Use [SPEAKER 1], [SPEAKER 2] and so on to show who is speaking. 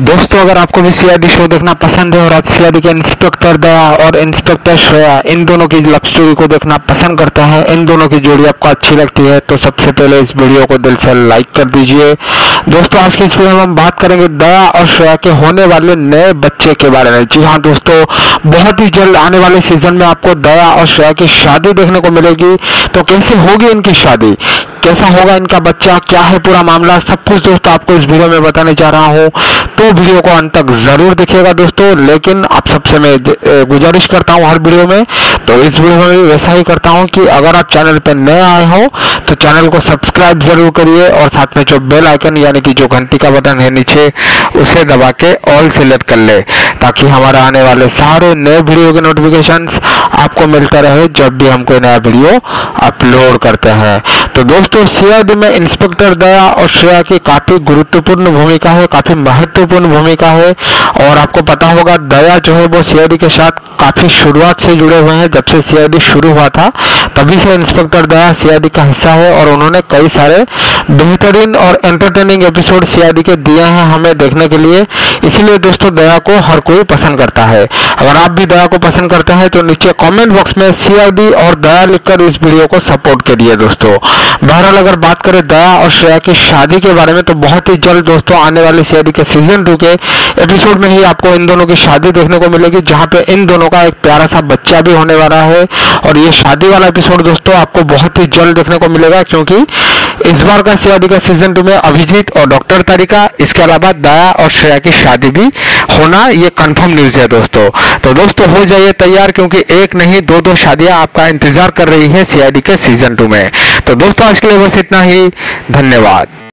[SPEAKER 1] दोस्तों, अगर आपको भी सीआईडी शो देखना पसंद है और आप सीआईडी के इंस्पेक्टर दया और इंस्पेक्टर श्रेया इन दोनों की लव स्टोरी को देखना पसंद करता है, इन दोनों की जोड़ी आपको अच्छी लगती है, तो सबसे पहले इस वीडियो को दिल से लाइक कर दीजिए। दोस्तों, आज की इस वीडियो में हम बात करेंगे दया और श्रेया के होने वाले नए बच्चे के बारे में। जी हाँ दोस्तों, बहुत ही जल्द आने वाले सीजन में आपको दया और श्रेया की शादी देखने को मिलेगी। तो कैसे होगी इनकी शादी, कैसा होगा इनका बच्चा, क्या है पूरा मामला, सब कुछ दोस्तों आपको इस वीडियो में बताने जा रहा हूँ, तो वीडियो को अंत तक जरूर देखिएगा दोस्तों। लेकिन आप सबसे मैं गुजारिश करता हूँ हर वीडियो में, तो इस वीडियो में भी वैसा ही करता हूँ कि अगर आप चैनल पर नए आए हो तो चैनल को सब्सक्राइब जरूर करिए और साथ में जो बेल आइकन यानी कि जो घंटी का बटन है नीचे उसे दबा के ऑल सेलेक्ट कर ले, ताकि हमारे आने वाले सारे नए वीडियो के नोटिफिकेशंस आपको मिलता रहे जब भी हम कोई नया वीडियो अपलोड करते हैं। तो दोस्तों, सीआईडी में इंस्पेक्टर दया और श्रेया की काफी गुरुत्वपूर्ण भूमिका है, काफी महत्वपूर्ण भूमिका है। और आपको पता होगा दया जो है वो सीआईडी के साथ काफी शुरुआत से जुड़े हुए हैं। जब से सीआईडी शुरू हुआ था तभी से इंस्पेक्टर दया सीआईडी का हिस्सा है और उन्होंने कई सारे बेहतरीन और एंटरटेनिंग एपिसोड सीआईडी के दिए हैं हमें देखने के लिए। इसीलिए दोस्तों दया को हर कोई पसंद करता है। अगर आप भी दया को पसंद करते हैं तो नीचे कमेंट बॉक्स में सीआईडी और दया लिखकर इस वीडियो को सपोर्ट करिए दोस्तों। बहरहाल अगर बात करें दया और श्रेया की शादी के बारे में, तो बहुत ही जल्द दोस्तों आने वाली सीआईडी के सीजन 2 के एपिसोड में ही आपको इन दोनों की शादी देखने को मिलेगी, जहां पे इन दोनों का एक प्यारा सा बच्चा भी होने वाला है। और ये शादी वाला एपिसोड दोस्तों आपको बहुत ही जल्द देखने को मिलेगा, क्योंकि इस बार का सीआईडी का सीजन 2 में अभिजीत और डॉक्टर तारिका, इसके अलावा दया और श्रेया की शादी भी होना ये कंफर्म न्यूज है दोस्तों। तो दोस्तों हो जाइए तैयार, क्योंकि एक नहीं दो शादियां आपका इंतजार कर रही है सीआईडी के सीजन 2 में। तो दोस्तों आज के लिए बस इतना ही, धन्यवाद।